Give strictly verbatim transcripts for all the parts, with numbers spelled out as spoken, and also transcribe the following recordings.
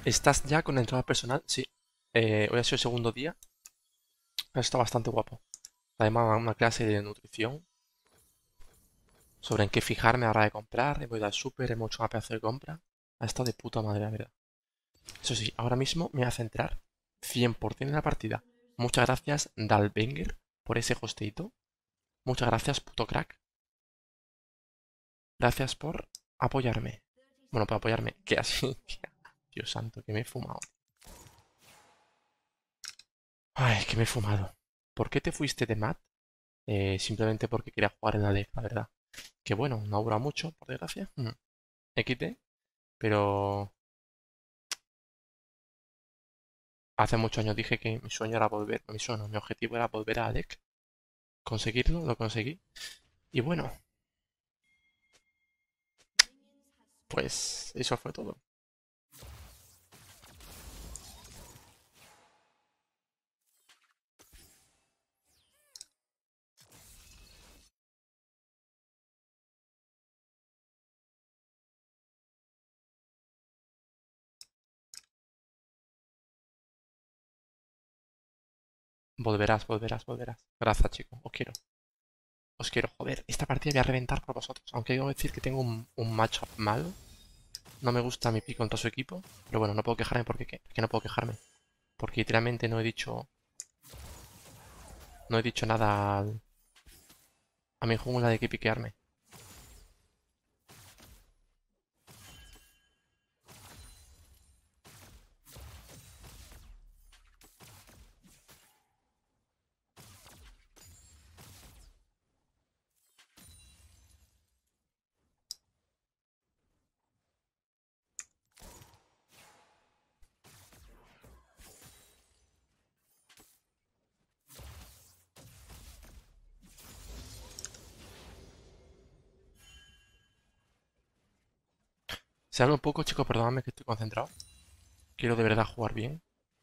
¿Estás ya con la entrada personal? Sí. Eh, hoy ha sido el segundo día. Ha estado bastante guapo. Además, una clase de nutrición sobre en qué fijarme a la hora de comprar. Hemos ido al súper, hemos hecho una pedazo de compra. Ha estado de puta madre, la verdad. Eso sí, ahora mismo me voy a centrar cien por ciento en la partida. Muchas gracias, Dalbenger, por ese hosteito. Muchas gracias, puto crack. Gracias por apoyarme. Bueno, por apoyarme. Que así. Dios santo, que me he fumado. Ay, que me he fumado. ¿Por qué te fuiste de Matt? Eh, simplemente porque quería jugar en la D, la verdad. Que bueno, no dura mucho, por desgracia. Mm. X D, pero hace muchos años dije que mi sueño era volver, mi sueño, mi objetivo era volver a Alec. Conseguirlo, lo conseguí. Y bueno, pues eso fue todo. Volverás, volverás, volverás. Gracias, chicos. Os quiero. Os quiero, joder. Esta partida voy a reventar por vosotros. Aunque debo decir que tengo un, un matchup malo. No me gusta mi pick contra su equipo. Pero bueno, no puedo quejarme porque ¿qué? Es que no puedo quejarme. Porque literalmente no he dicho. No he dicho nada al- a mi jungla de que piquearme. Si hablo un poco, chicos, perdóname que estoy concentrado. Quiero de verdad jugar bien.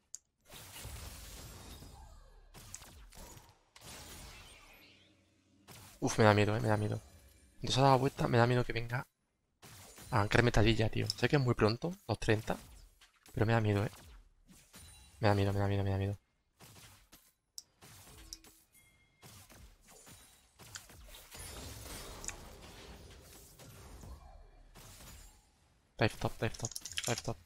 Uf, me da miedo, eh, me da miedo. Entonces a la vuelta me da miedo que venga a anclar metadilla, tío. Sé que es muy pronto, los treinta, pero me da miedo, eh. Me da miedo, me da miedo, me da miedo. Dive top, dive top, dive top.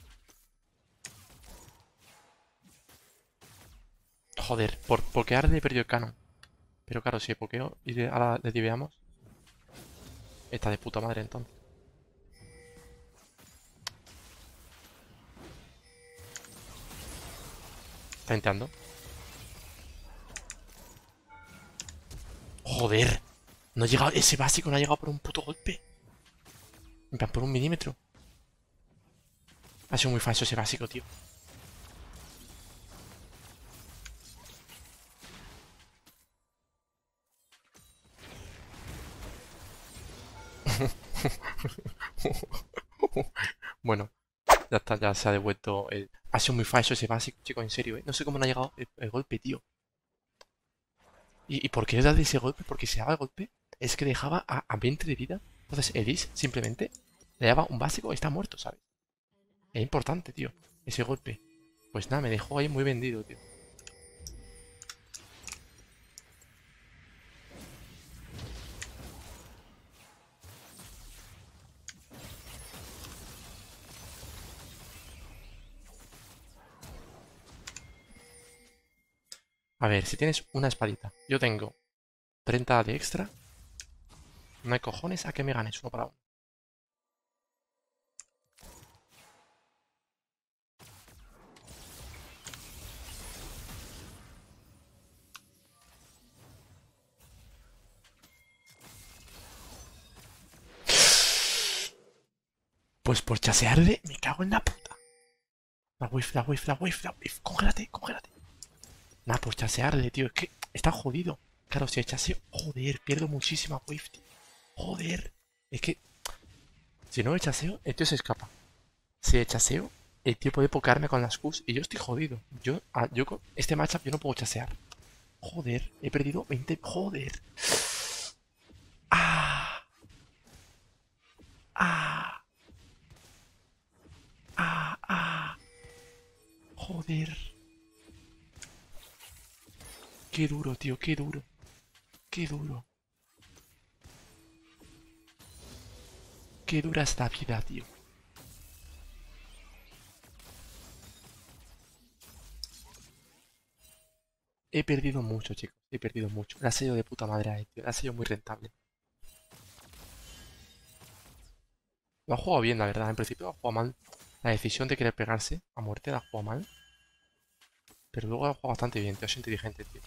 Joder, por pokear de perdido el canon. Pero claro, si pokeo y de- ahora le diveamos, está de puta madre entonces. Está entrando. Joder, no ha llegado, ese básico no ha llegado por un puto golpe. En plan, por un milímetro. Ha sido muy falso ese básico, tío. Bueno, ya está, ya se ha devuelto el... Ha sido muy falso ese básico, chicos, en serio, ¿eh? No sé cómo no ha llegado el, el golpe, tío. ¿Y, y por qué le da ese golpe? Porque si daba el golpe es que dejaba a, a veinte de vida. Entonces Elise simplemente le daba un básico y está muerto, ¿sabes? Es importante, tío, ese golpe. Pues nada, me dejó ahí muy vendido, tío. A ver, si tienes una espadita, yo tengo treinta de extra. No hay cojones a que me ganes uno para uno. Pues por chasearle, me cago en la puta. La wave, la wave, la wave, la wave. Congélate, congélate. Nada, por chasearle, tío. Es que está jodido. Claro, si el chaseo... Joder, pierdo muchísima wave, tío. Joder. Es que si no el chaseo, el tío se escapa. Si el chaseo, el tío puede pokearme con las Qs y yo estoy jodido. Yo, ah, yo con este matchup yo no puedo chasear. Joder, he perdido veinte... Joder. Ah, ah, ah, ah. Joder. Qué duro, tío, qué duro. Qué duro. Qué dura esta vida, tío. He perdido mucho, chicos. He perdido mucho. La ha sido de puta madre a tío. La ha sido muy rentable. Lo ha jugado bien, la verdad. En principio lo ha jugado mal. La decisión de querer pegarse a muerte la ha jugado mal. Pero luego lo ha jugado bastante bien, tío. Es inteligente, tío.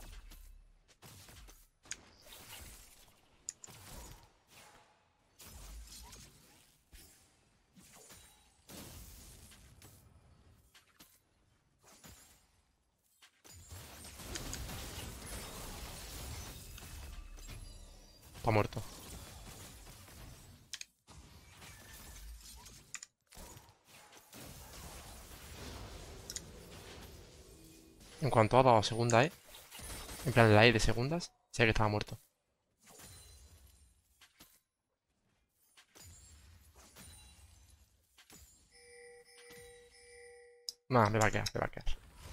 Está muerto. En cuanto ha dado segunda E, en plan la E de segundas, sé que estaba muerto. Nada, me va a quedar, me va a quedar.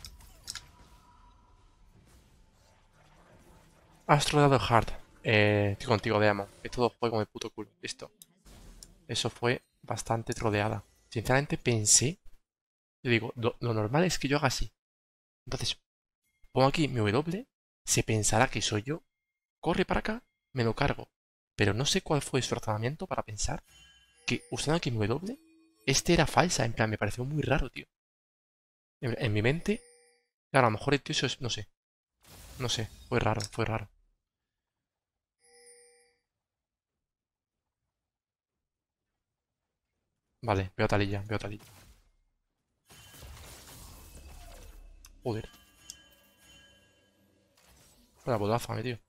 Has troleado hard. Eh, estoy contigo, Deamo. Que todo fue como de puto culo. Listo. Eso fue bastante troleada. Sinceramente pensé. Yo digo, lo, lo normal es que yo haga así. Entonces, pongo aquí mi W. Se pensará que soy yo. Corre para acá, me lo cargo. Pero no sé cuál fue su razonamiento para pensar que usando aquí mi W, este era falsa. En plan, me pareció muy raro, tío. En, en mi mente, claro, a lo mejor el tío eso es. No sé. No sé. Fue raro, fue raro. Vale, veo talilla, veo talilla. Joder. La bodaza, me tío.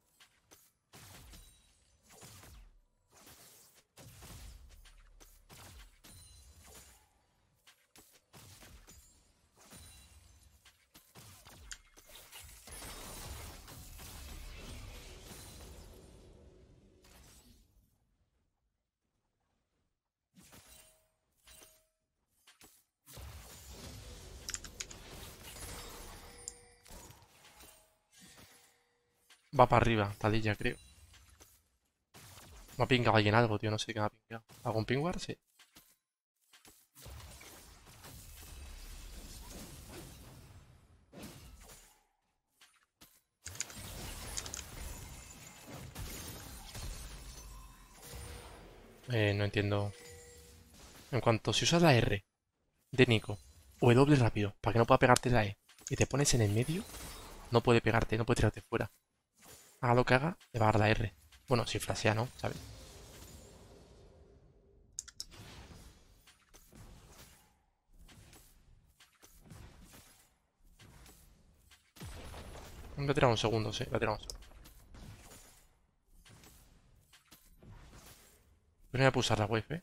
Va para arriba, talilla, creo. Me ha pingado alguien algo, tío. No sé qué me ha pingado. ¿Algún pingüar? Sí. Eh, no entiendo. En cuanto si usas la R de Nico o el doble rápido para que no pueda pegarte la E y te pones en el medio, no puede pegarte, no puede tirarte fuera. Haga lo que haga, le va a dar la R. Bueno, si flashea, ¿no? ¿Sabes? Me ha tirado un segundo, sí, me ha tirado un segundo. Pero no voy a pulsar la wave, ¿eh?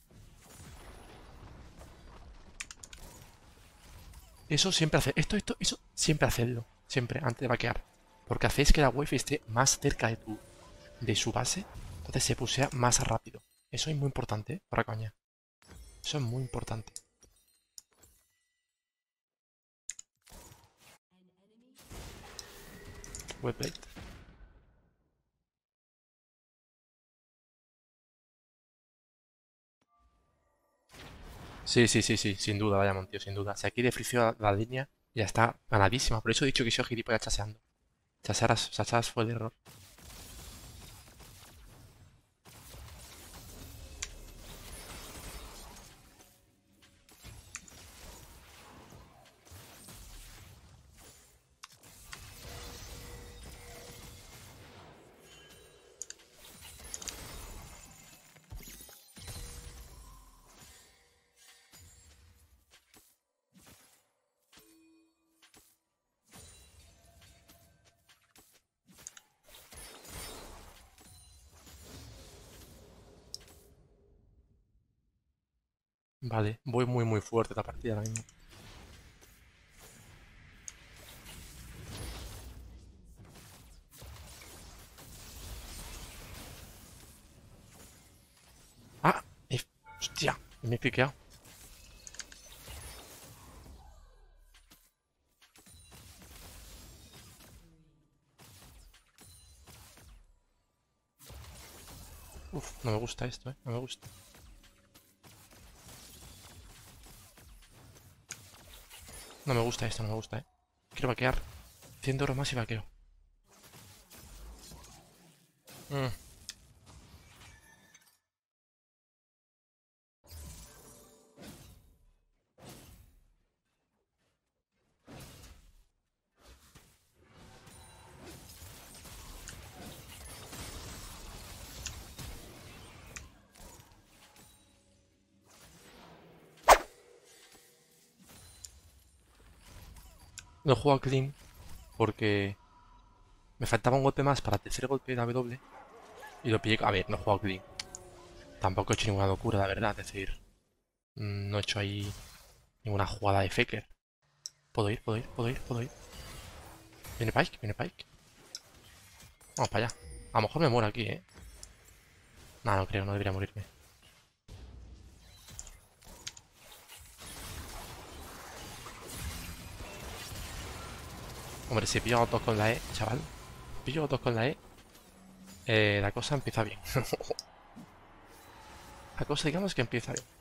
Eso siempre hace. Esto, esto, eso siempre hacedlo. Siempre, antes de vaquear. Porque hacéis que la wave esté más cerca de tu. De su base. Entonces se pusea más rápido. Eso es muy importante, ¿eh? Para coña. Eso es muy importante. Webplate. Sí, sí, sí, sí, sin duda, vaya tío, sin duda. Si aquí defrició la, la línea, ya está ganadísima. Por eso he dicho que soy gilipollas chaseando. Chasearas, chasearas fue el error. Vale, voy muy muy fuerte la partida ahora mismo. ¡Ah! Eh, ¡Hostia! Me he piqueado. Uf, no me gusta esto, eh. No me gusta. No me gusta esto, no me gusta, eh. Quiero vaquear. cien de oro más y vaqueo. Mm. No he jugado clean porque me faltaba un golpe más para el tercer golpe de W y lo pillé. A ver, no he jugado clean. Tampoco he hecho ninguna locura, la verdad. Es decir, mm, no he hecho ahí ninguna jugada de faker. Puedo ir, puedo ir, puedo ir, puedo ir. Viene Pike, viene Pike. Vamos para allá. A lo mejor me muero aquí, eh. Nah, no creo, no debería morirme. Hombre, si pillo a dos con la E, chaval. Pillo a dos con la E. Eh, la cosa empieza bien. La cosa, digamos que empieza bien.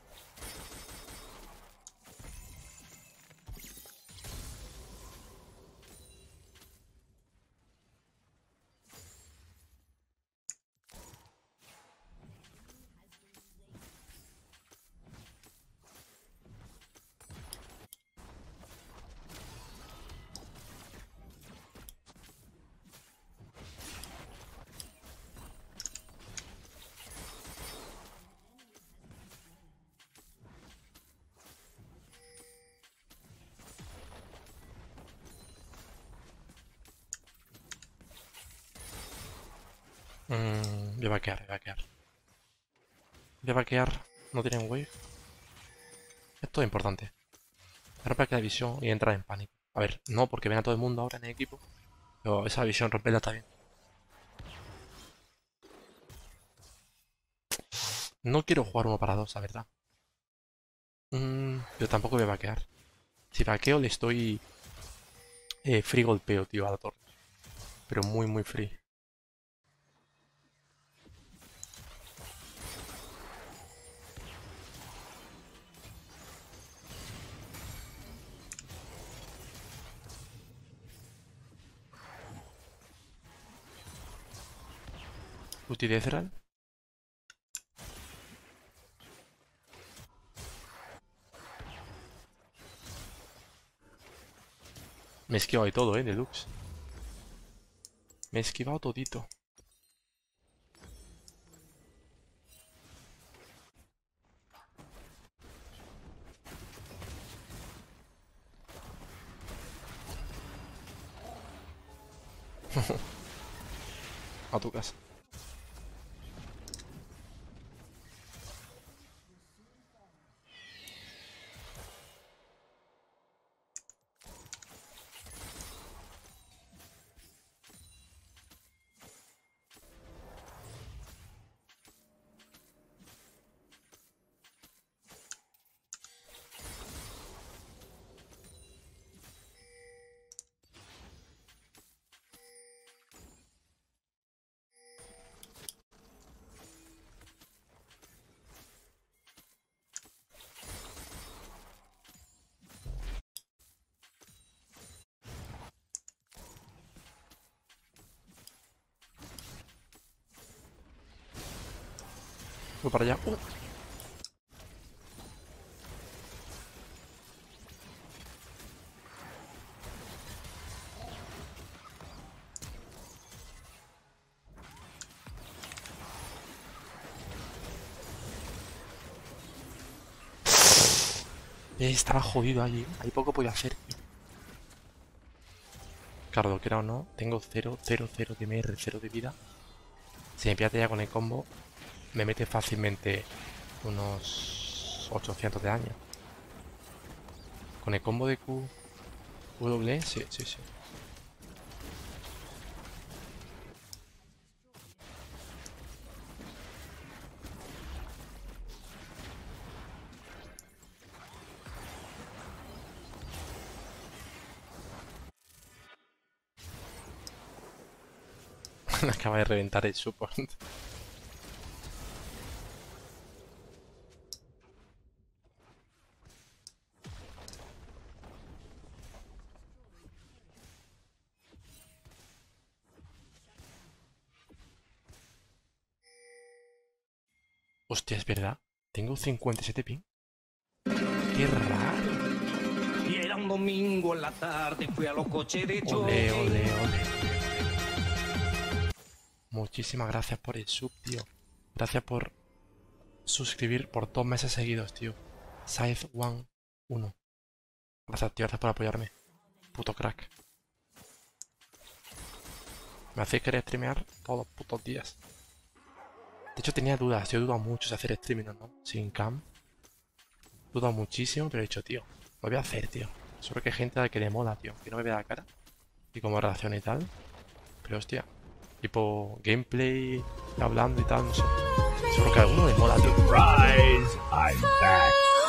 Mm, voy a vaquear, voy a vaquear. Voy a vaquear. No tienen wave. Esto es importante. Rompe aquí la visión y entra en pánico. A ver, no porque ven a todo el mundo ahora en el equipo. Pero esa visión romperla está bien. No quiero jugar uno para dos, la verdad. Mm, pero tampoco voy a vaquear. Si vaqueo le estoy... Eh, free golpeo, tío, a la torre. Pero muy, muy free. Ulti de Ezreal. Me he esquivado de todo, eh, Deluxe. Me he esquivado todito. A tu casa. Voy para allá. Uh. Eh, estaba jodido allí. Ahí poco podía hacer. Claro, que era o no. Tengo cero, cero, cero de M R, cero de vida. Si me pilla ya con el combo, me mete fácilmente unos ochocientos de daño. Con el combo de Q... W, sí, sí, sí. Acaba de reventar el support. Hostia, es verdad. Tengo cincuenta y siete ping. Qué raro. Y era un domingo en la tarde, fui a los coches de choque. Ole, ole, ole. Muchísimas gracias por el sub, tío. Gracias por suscribir por dos meses seguidos, tío. Scythe One uno. Gracias, tío. Gracias por apoyarme. Puto crack. Me hacéis querer streamear todos los putos días. De hecho tenía dudas. Yo he dudado mucho de hacer streaming o no. Sin cam. He dudado muchísimo, pero he dicho, tío, lo voy a hacer, tío. Solo que hay gente a la que le mola, tío. Que no me vea la cara. Y cómo reacciona y tal. Pero hostia. Tipo gameplay, hablando y tal, no sé. Seguro que a alguno le mola, tío. Surprise! I'm back.